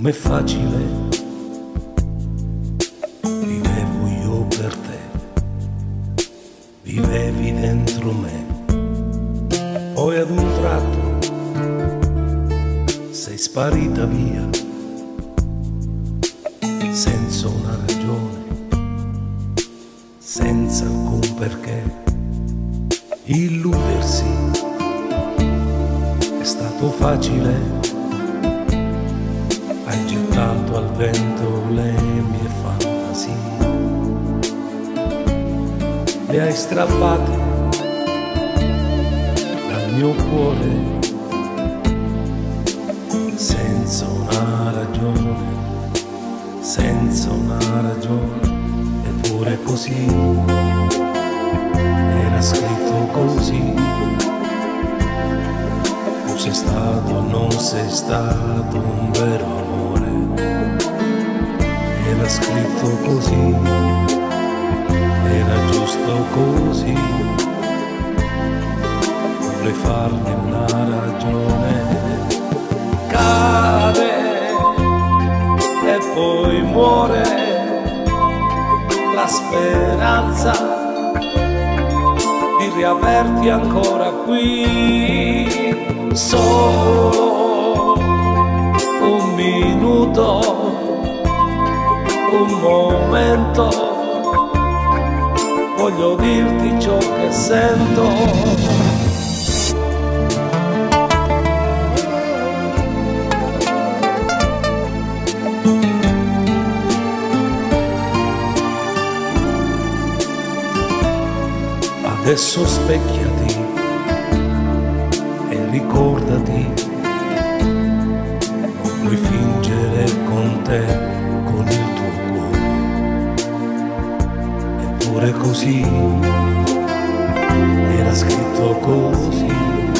com'è facile, vivevo io per te, vivevi dentro me, poi ad un tratto sei sparita via, senza una ragione, senza alcun perché. Illudersi è stato facile, hai gettato al vento le mie fantasie, le hai strappate dal mio cuore, senza una ragione, senza una ragione, eppure così, era scritto così. Tu sei stato, non sei stato un vero amore, era scritto così, era giusto così, vorrei farne una ragione. Cade e poi muore la speranza di riaverti ancora qui, solo un minuto, un momento, voglio dirti ciò che sento. Adesso specchiati e ricordati, non puoi fingere con te, con il tuo cuore, eppure così, era scritto così.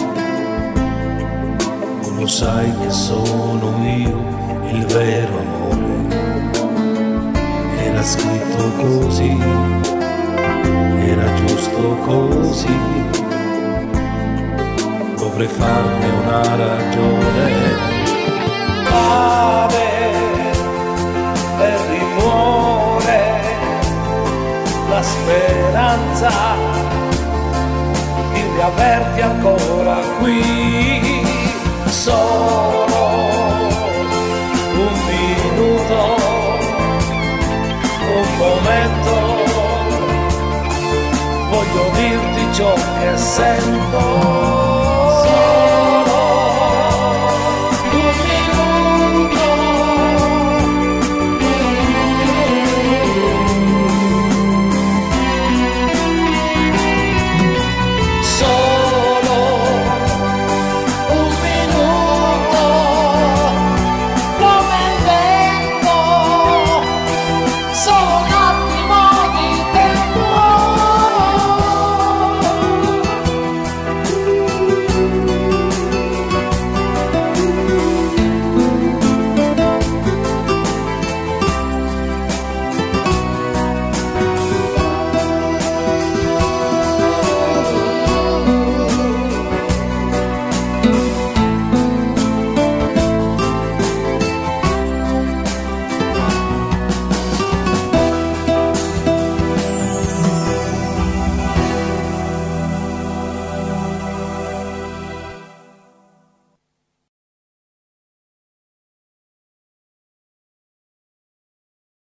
Tu lo sai che sono io il vero amore, era scritto così, era giusto così, dovrei farne una ragione. Cade e rimuore la speranza di riaverti ancora qui, solo un minuto, un momento, voglio dirti ciò che sento.